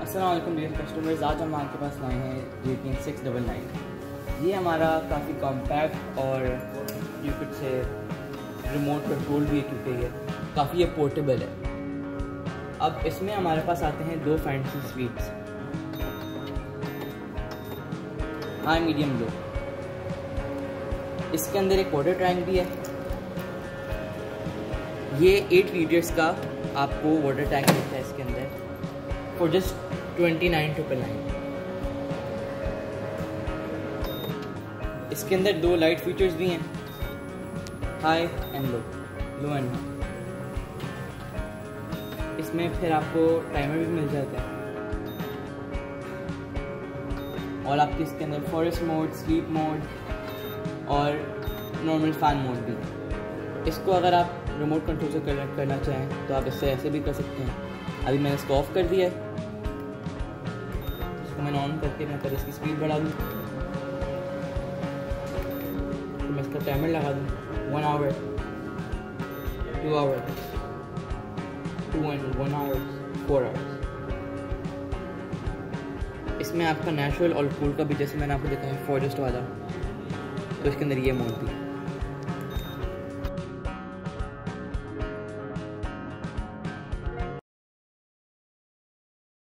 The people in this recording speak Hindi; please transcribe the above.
अस्सलाम वालेकुम डियर कस्टमर्स, आज हम आपके पास लाए हैं GTN 699। ये हमारा काफ़ी कॉम्पैक्ट और you could say remote control भी है क्योंकि ये काफ़ी ये पोर्टेबल है। अब इसमें हमारे पास आते हैं दो fancy sweets, high medium low. इसके अंदर एक वाटर टैंक भी है। ये 8 लीटर्स का आपको वाटर टैंक मिलता है इसके अंदर फॉर जस्ट 29,999। इसके अंदर दो लाइट फीचर्स भी हैं, high and low and high. इसमें फिर आपको टाइमर भी मिल जाता है और आपके इसके अंदर फॉरेस्ट मोड, स्लीप मोड और नॉर्मल फैन मोड भी। इसको अगर आप रिमोट कंट्रोल से करना चाहें तो आप इससे ऐसे भी कर सकते हैं। अभी मैंने इसको ऑफ कर दिया है, इसको मैंने ऑन करके मैं पर इसकी स्पीड बढ़ा दूँ तो मैं इसका टाइमर लगा दूँ 1 आवर, 2 आवर, 1 आवर, 4 आवर्स। इसमें आपका नेचुरल और कूल का भी, जैसे मैंने आपको दिखाया फॉरेस्ट वाला, तो इसके अंदर ये मोड भी।